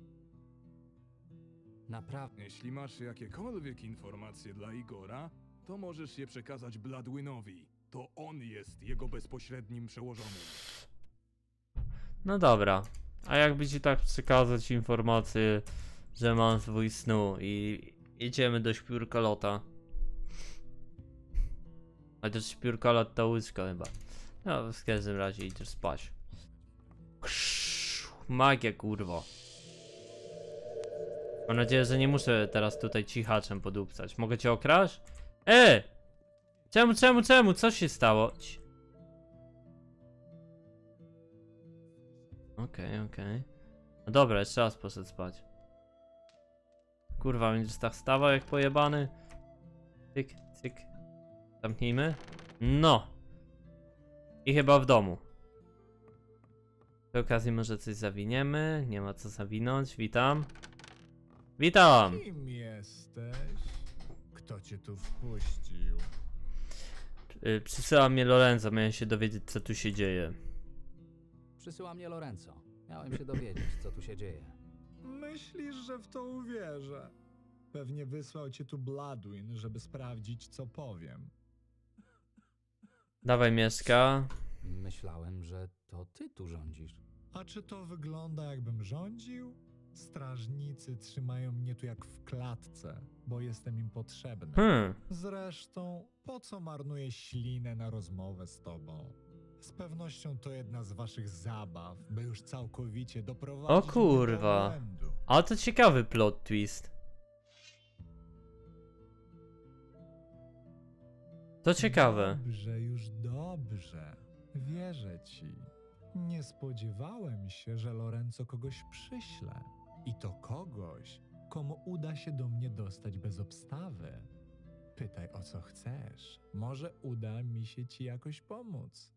[SPEAKER 11] Naprawdę.
[SPEAKER 12] Jeśli masz jakiekolwiek informacje dla Igora, to możesz je przekazać Bloodwinowi. To on jest jego bezpośrednim przełożonym.
[SPEAKER 1] No dobra. A jakby ci tak przekazać informację, że mam swój snu i idziemy do śpiórkolota. Chociaż śpiórkolot to łóżko chyba. No w każdym razie idziesz spać. Magia kurwo. Mam nadzieję, że nie muszę teraz tutaj cichaczem podupcać. Mogę cię okraść? Czemu? Co się stało? Okej. No dobra, jeszcze raz poszedł spać. Kurwa, będziesz tak stawał jak pojebany. Cyk, cyk. Zamknijmy. No. I chyba w domu. Przy okazji może coś zawiniemy. Nie ma co zawinąć. Witam. Witam!
[SPEAKER 5] Kim jesteś? Kto cię tu wpuścił?
[SPEAKER 1] Przysyła mnie Lorenzo, miałem się dowiedzieć, co tu się dzieje.
[SPEAKER 11] Przysyła mnie Lorenzo. Miałem się dowiedzieć, co tu się dzieje.
[SPEAKER 5] Myślisz, że w to uwierzę? Pewnie wysłał cię tu Bloodwin, żeby sprawdzić, co powiem.
[SPEAKER 1] Dawaj Mieszka.
[SPEAKER 11] Myślałem, że to ty tu rządzisz.
[SPEAKER 5] A czy to wygląda, jakbym rządził? Strażnicy trzymają mnie tu jak w klatce, bo jestem im potrzebny. Zresztą, po co marnuję ślinę na rozmowę z tobą? Z pewnością to jedna z waszych zabaw, by już całkowicie doprowadzić
[SPEAKER 1] O kurwa.
[SPEAKER 5] mnie do błędu.
[SPEAKER 1] Ale to ciekawy plot twist. To ciekawe.
[SPEAKER 5] Dobrze. Wierzę ci. Nie spodziewałem się, że Lorenzo kogoś przyśle. I to kogoś, komu uda się do mnie dostać bez obstawy. Pytaj, o co chcesz. Może uda mi się ci jakoś pomóc.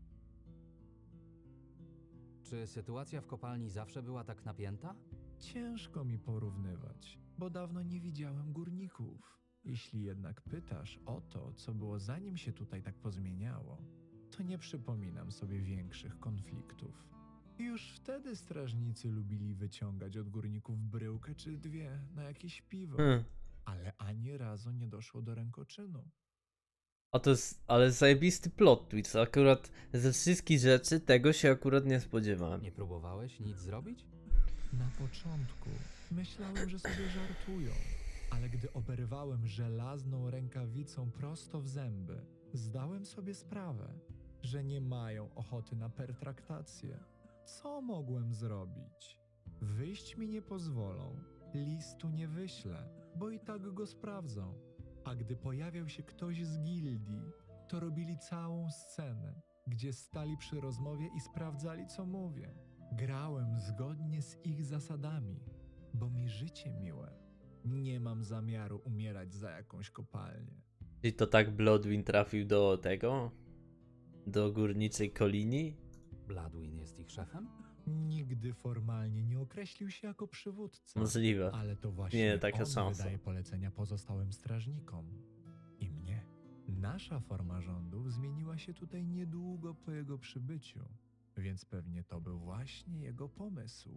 [SPEAKER 11] Czy sytuacja w kopalni zawsze była tak napięta?
[SPEAKER 5] Ciężko mi porównywać, bo dawno nie widziałem górników. Jeśli jednak pytasz o to, co było zanim się tutaj tak pozmieniało, to nie przypominam sobie większych konfliktów. Już wtedy strażnicy lubili wyciągać od górników bryłkę czy dwie na jakieś piwo, ale ani razu nie doszło do rękoczynu.
[SPEAKER 1] A to jest, ale zajebisty plot twist, akurat ze wszystkich rzeczy tego się akurat nie spodziewałem.
[SPEAKER 11] Nie próbowałeś nic zrobić?
[SPEAKER 5] Na początku myślałem, że sobie żartują, ale gdy oberwałem żelazną rękawicą prosto w zęby, zdałem sobie sprawę, że nie mają ochoty na pertraktację. Co mogłem zrobić? Wyjść mi nie pozwolą, listu nie wyślę, bo i tak go sprawdzą. A gdy pojawiał się ktoś z gildii, to robili całą scenę, gdzie stali przy rozmowie i sprawdzali, co mówię. Grałem zgodnie z ich zasadami, bo mi życie miłe. Nie mam zamiaru umierać za jakąś kopalnię.
[SPEAKER 1] I to tak Bloodwind trafił do tego? Do górniczej kolini?
[SPEAKER 11] Bloodwind jest ich szefem?
[SPEAKER 5] Nigdy formalnie nie określił się jako przywódca.
[SPEAKER 1] Możliwe.
[SPEAKER 5] Ale to właśnie
[SPEAKER 1] Nie, taka
[SPEAKER 5] on
[SPEAKER 1] szansa.
[SPEAKER 5] wydaje polecenia pozostałym strażnikom. I mnie. Nasza forma rządów zmieniła się tutaj niedługo po jego przybyciu, więc pewnie to był właśnie jego pomysł.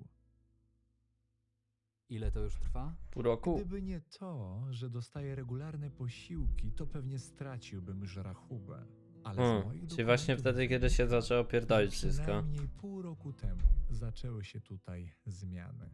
[SPEAKER 11] Ile to już trwa?
[SPEAKER 1] Pół roku?
[SPEAKER 5] Gdyby nie to, że dostaję regularne posiłki, to pewnie straciłbym już rachubę. Ale z moich
[SPEAKER 1] czyli właśnie
[SPEAKER 5] dokumentów
[SPEAKER 1] wtedy, kiedy się zaczęło pierdolić
[SPEAKER 5] że
[SPEAKER 1] wszystko.
[SPEAKER 5] przynajmniej pół roku temu zaczęły się tutaj zmiany.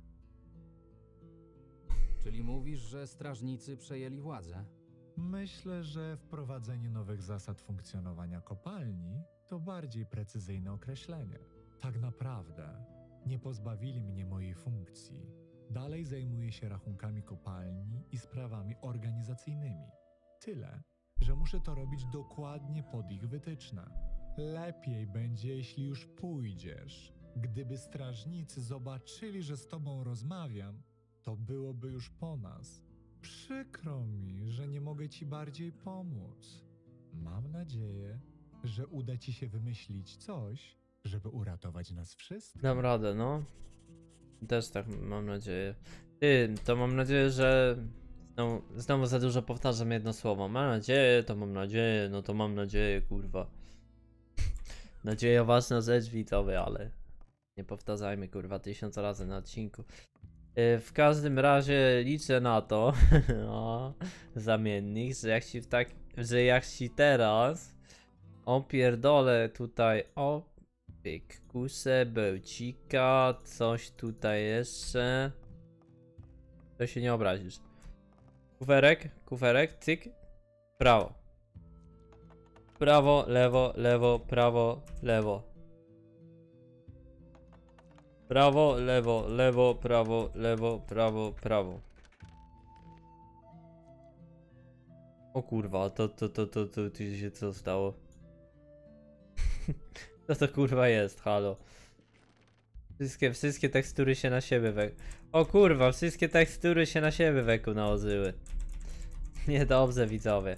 [SPEAKER 11] Czyli mówisz, że strażnicy przejęli władzę?
[SPEAKER 5] Myślę, że wprowadzenie nowych zasad funkcjonowania kopalni to bardziej precyzyjne określenie. Tak naprawdę nie pozbawili mnie mojej funkcji. Dalej zajmuję się rachunkami kopalni i sprawami organizacyjnymi. Tyle, że muszę to robić dokładnie pod ich wytyczne. Lepiej będzie, jeśli już pójdziesz. Gdyby strażnicy zobaczyli, że z tobą rozmawiam, to byłoby już po nas. Przykro mi, że nie mogę ci bardziej pomóc. Mam nadzieję, że uda ci się wymyślić coś, żeby uratować nas wszystkich.
[SPEAKER 1] Dam radę, no. Też tak mam nadzieję. Ty, to mam nadzieję, że... Znowu za dużo powtarzam jedno słowo. Mam nadzieję, to mam nadzieję, no to mam nadzieję, kurwa. Nadzieja ważna rzecz, widzowie, ale... Nie powtarzajmy, kurwa, 1000 razy na odcinku. W każdym razie liczę na to, o, zamiennik, że jak ci teraz opierdolę tutaj kuszę, bełcika, coś tutaj jeszcze, to się nie obrazisz. Kuferek, cyk, prawo. Prawo, lewo, prawo, lewo. Prawo, lewo, prawo, prawo. O kurwa, to się co stało? Co to kurwa jest, halo? Wszystkie tekstury się na siebie O kurwa, wszystkie tekstury się na siebie nałożyły. Niedobrze, widzowie.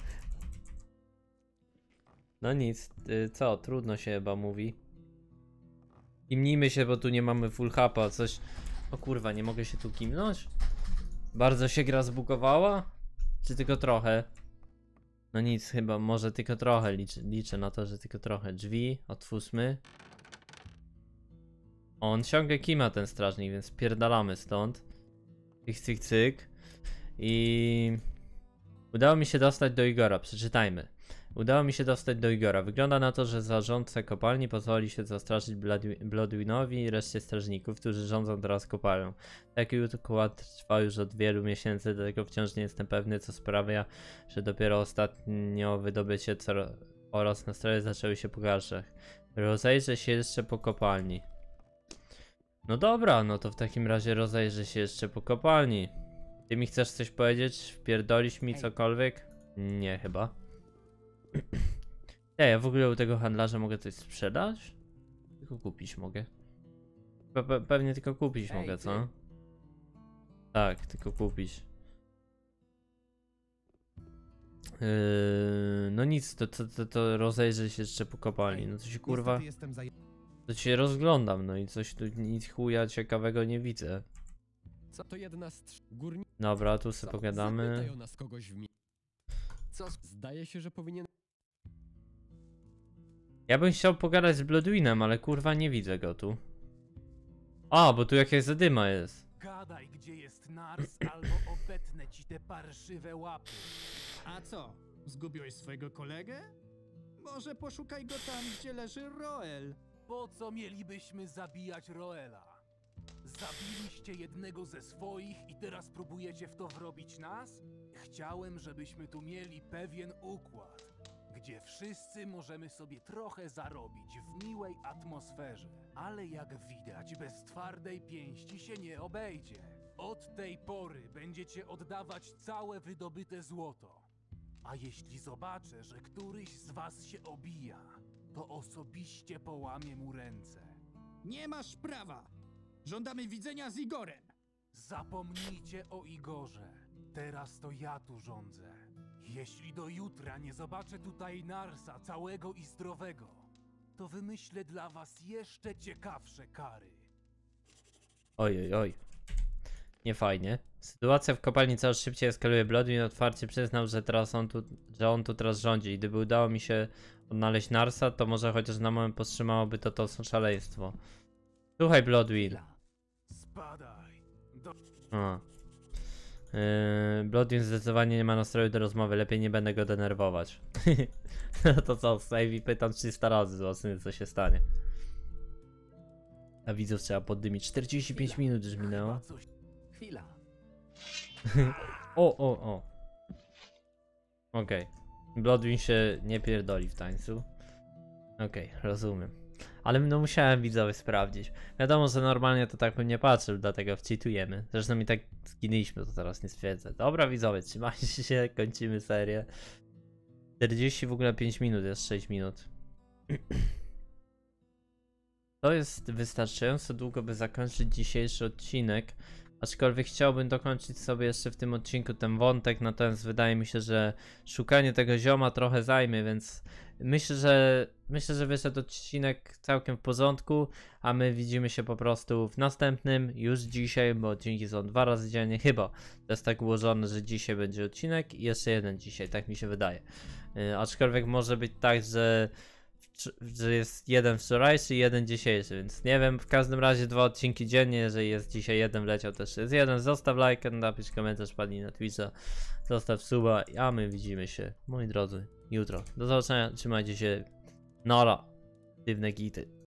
[SPEAKER 1] No nic, co, trudno się chyba mówi. Kimnijmy się, bo tu nie mamy full hapa, coś... O kurwa, nie mogę się tu kimnąć? Bardzo się gra zbugowała? Czy tylko trochę? No nic, chyba, może tylko trochę, liczę na to, że tylko trochę. Drzwi, otwórzmy. On ciągle kima ten strażnik, więc pierdalamy stąd. Cyk, cyk. I... Udało mi się dostać do Igora, przeczytajmy. Udało mi się dostać do Igora. Wygląda na to, że zarządca kopalni pozwoli się zastraszyć Bloodwinowi i reszcie strażników, którzy rządzą teraz kopalnią. Taki układ trwa już od wielu miesięcy, dlatego wciąż nie jestem pewny, co sprawia, że dopiero ostatnio wydobycie oraz nastroje zaczęły się pogarszać. Rozejrzę się jeszcze po kopalni. No dobra, no to w takim razie rozejrzę się jeszcze po kopalni. Ty mi chcesz coś powiedzieć? Wpierdolisz mi cokolwiek? Nie, chyba. Ja w ogóle u tego handlarza mogę coś sprzedać? Tylko kupić mogę. Pewnie tylko kupić mogę, co? Tak, tylko kupić. No nic, to rozejrzę się jeszcze po kopalni. No to się kurwa... To się rozglądam, no i coś tu nic chuja ciekawego nie widzę.
[SPEAKER 10] Co to jedna z górni...
[SPEAKER 1] Dobra, tu sobie pogadamy.
[SPEAKER 10] Zapytaj o nas kogoś w Co? Zdaje się, że powinien...
[SPEAKER 1] Ja bym chciał pogadać z Bloodwinem, ale kurwa nie widzę go tu. A, bo tu jakaś zadyma jest.
[SPEAKER 13] Gadaj, gdzie jest Nars, albo obetnę ci te parszywe łapy. A co? Zgubiłeś swojego kolegę? Może poszukaj go tam, gdzie leży Roel. Po co mielibyśmy zabijać Roela? Zabiliście jednego ze swoich i teraz próbujecie w to wrobić nas? Chciałem, żebyśmy tu mieli pewien układ, gdzie wszyscy możemy sobie trochę zarobić w miłej atmosferze. Ale jak widać, bez twardej pięści się nie obejdzie. Od tej pory będziecie oddawać całe wydobyte złoto.
[SPEAKER 14] A jeśli zobaczę, że któryś z was się obija, to osobiście połamię mu ręce.
[SPEAKER 13] Nie masz prawa! Żądamy widzenia z Igorem!
[SPEAKER 14] Zapomnijcie o Igorze. Teraz to ja tu rządzę. Jeśli do jutra nie zobaczę tutaj Narsa całego i zdrowego, to wymyślę dla was jeszcze ciekawsze kary.
[SPEAKER 1] Oj, oj. Nie fajnie. Sytuacja w kopalni coraz szybciej eskaluje. Bloodwin otwarcie przyznał, że on tu teraz rządzi. I gdyby udało mi się odnaleźć Narsa, to może chociaż na moment powstrzymałoby to szaleństwo. Słuchaj, Bloodwin.
[SPEAKER 14] Spadaj.
[SPEAKER 1] Bloodwin zdecydowanie nie ma nastroju do rozmowy. Lepiej nie będę go denerwować. No to co, save i pytam 300 razy, zobaczymy co się stanie. A widzów trzeba poddymić. 45 minut już minęło.
[SPEAKER 11] Chwila.
[SPEAKER 1] o. Okej. Bloodwin się nie pierdoli w tańcu. Okej, rozumiem. Ale no musiałem widzowie sprawdzić. Wiadomo, że normalnie to tak bym nie patrzył, dlatego wczytujemy. Zresztą i tak zginęliśmy, to teraz nie stwierdzę. Dobra widzowie, trzymajcie się, kończymy serię. 40 w ogóle 5 minut, jest 6 minut. To jest wystarczająco długo, by zakończyć dzisiejszy odcinek. Aczkolwiek chciałbym dokończyć sobie jeszcze w tym odcinku ten wątek, natomiast wydaje mi się, że szukanie tego zioma trochę zajmie, więc myślę, że wyszedł odcinek całkiem w porządku, a my widzimy się po prostu w następnym, już dzisiaj, bo odcinki są 2 razy dziennie, chyba. To jest tak ułożone, że dzisiaj będzie odcinek i jeszcze jeden dzisiaj, tak mi się wydaje. Aczkolwiek może być tak, że jest jeden wczorajszy i jeden dzisiejszy, więc nie wiem, w każdym razie 2 odcinki dziennie, jeżeli jest dzisiaj jeden wleciał, też jest jeden. Zostaw lajka, napisz komentarz, padnij na Twitcha, zostaw suba, a my widzimy się, moi drodzy, jutro. Do zobaczenia, trzymajcie się, nara, dywne gity.